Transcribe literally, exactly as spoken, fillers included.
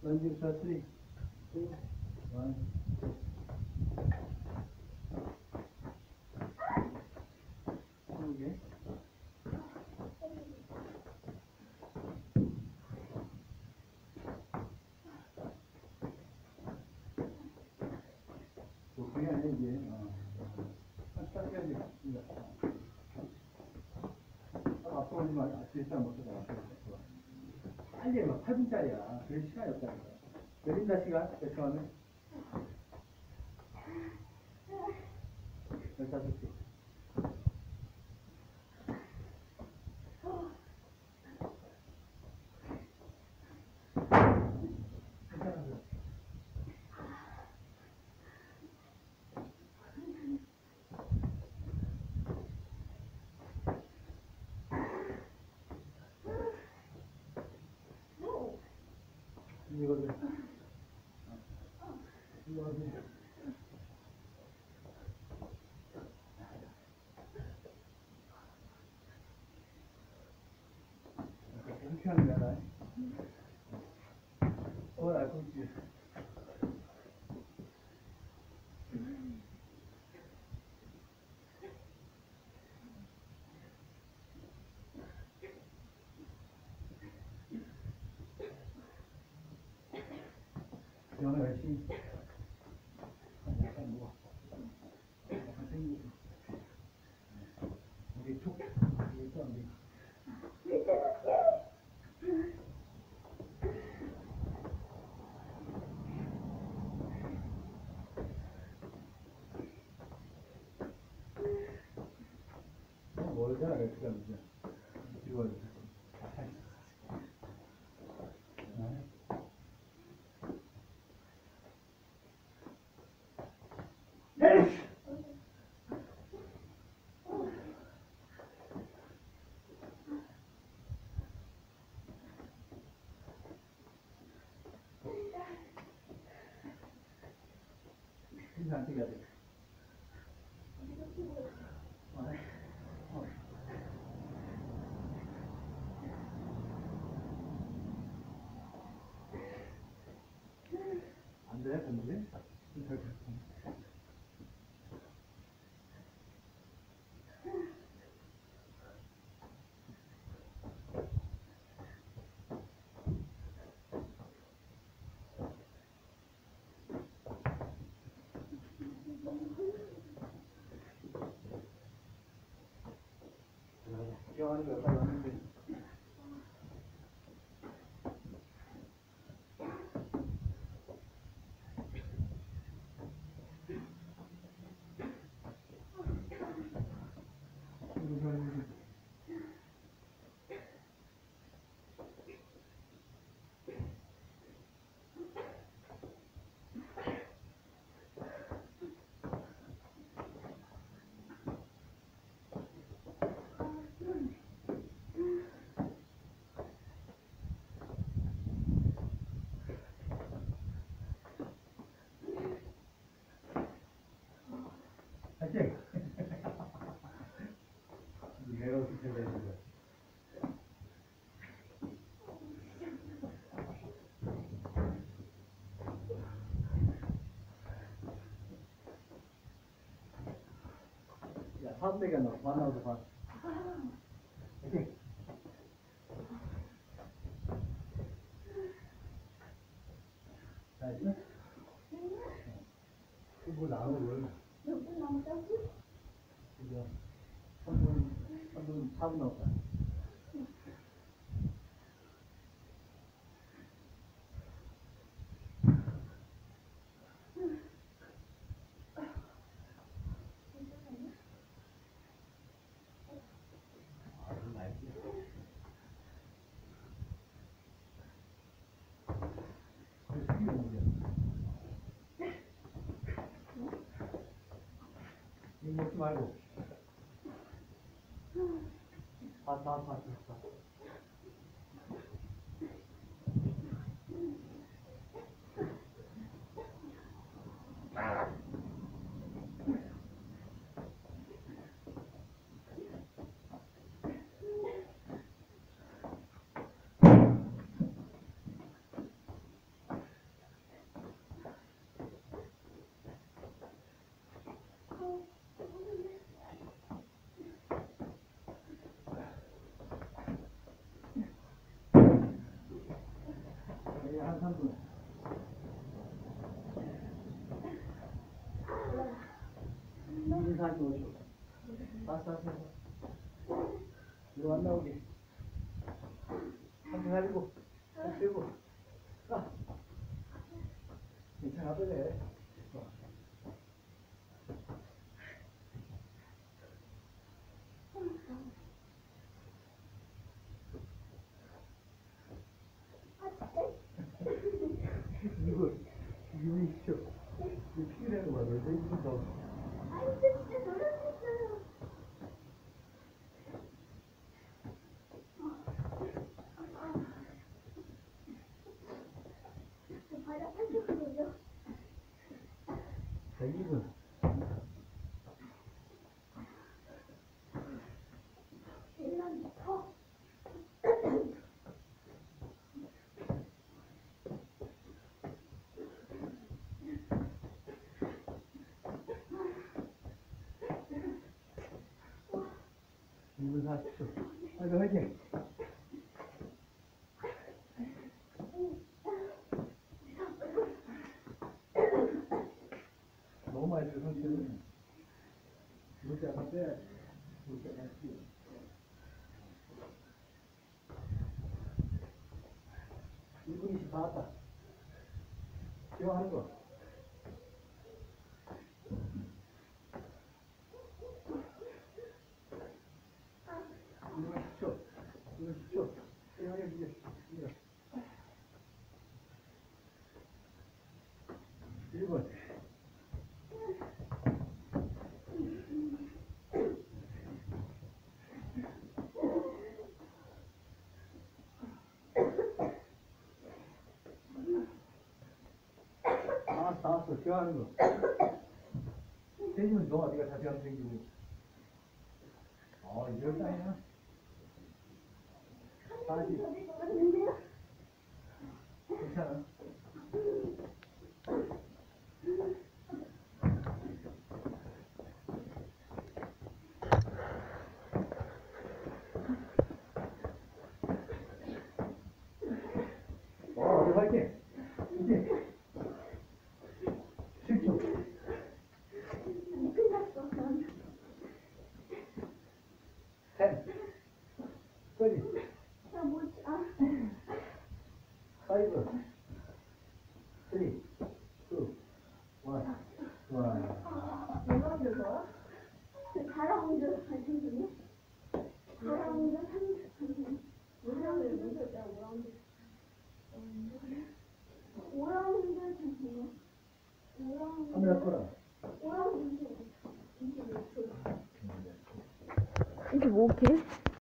One, two, three, two, one. Okay. 그게 아니라 이제 딱딱하게 앞으로 오지만 실수한 것도 빨리 막 팔 분짜리야. 그럴 시간이 없다니까. 열린다 시간 몇 초 하면? 열다섯 개. 이거를 이거를 이렇게 하는 거야. 그걸 알고 있지. 영어 열심히 약간 뭐 약간 생기고 우리 툭 이게 또 안 돼. 뭘 잘해 그냥 이제 이거 안 되게 돼. 안 돼, 안 돼? 기억하는 거 여기까지 왔는데. 파이팅! 내가 어떻게 되는 거야? 야, 사람 대기야, 너. 만나서 봐. 파이팅! 자, 있어? 뭐 나오는 걸. 몇 분 남았다고? 이제 삼 분, 삼 분, 사 분 남았다. 아, 좀 맛있지? 그래서 이게 뭐야? 이거 먹지 말고. 다, 다, 다, 다. 사십오 초. 알았어, 알았어. 이거 안 나오게. 한번 살리고, 들고. 아. 괜찮아, 그래. 이거, 이거 있죠? 이거 피해라는 거야. 너 이거 더. 아니, 진짜 놀랐어요. 바닥 한쪽으로요. 자, 이 분. 일만 더. 이 분 사십 초. 아이고, 화이팅! 너무 많이 들 상태는 물때 약간 빼야 돼. 물때 약간 빼야 돼. 일 분 이십 다 왔다. 이거 하는 거. 이거 십 초. 이거 십 초. 이거 이거 이거 이거. 일 분. 다 왔어, 다 왔어. 제가 하는 거. 세시면 너, 네가 다시 하면 생기고. 어, 이럴 따이나? 사십. 괜찮아. 어, 어디 화이팅! 이제 십 초. 끝났어. 텐. 쓰리. 나 못, 아. 파이브. 쓰리. 투. 원. 원. 뭐가 들어가? 그 다라운드 발전기네? 다라운드 삼, 오라운드 무슨 야 오라운드 오라운드 잠시만요. 오라운드 카메라 꺼라. 오라운드 이십오 초. 이십오 킬?